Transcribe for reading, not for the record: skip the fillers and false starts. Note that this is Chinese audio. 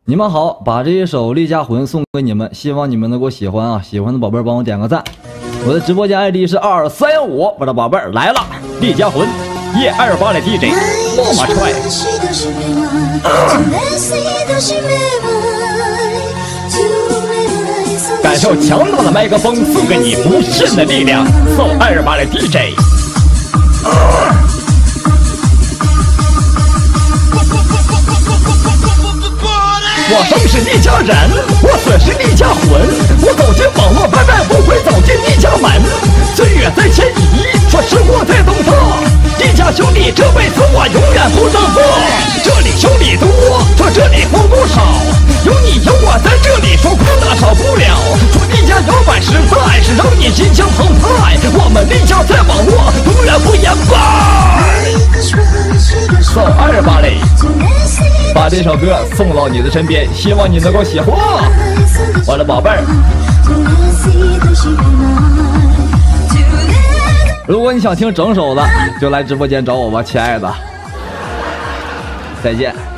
你们好，把这一首《离家魂》送给你们，希望你们能够喜欢啊！喜欢的宝贝帮我点个赞。我的直播间 ID 是235，我的宝贝来了，《离家魂》夜280的 DJ 默默踹。感受强大的麦克风送给你无限的力量，送280的 DJ。我生是离家人，我死是离家魂。我走进网络拍卖，不会走进离家门。岁月在迁移，说时过在动荡。离家兄弟，这辈子我永远不让步。这里兄弟多，说这里风不少。有你有我在这里，说苦那少不了。说离家摇摆实在，是让你心情澎湃。我们离家在网络，永远不言败。送280。把这首歌送到你的身边，希望你能够喜欢，我的宝贝儿。如果你想听整首的，就来直播间找我吧，亲爱的。再见。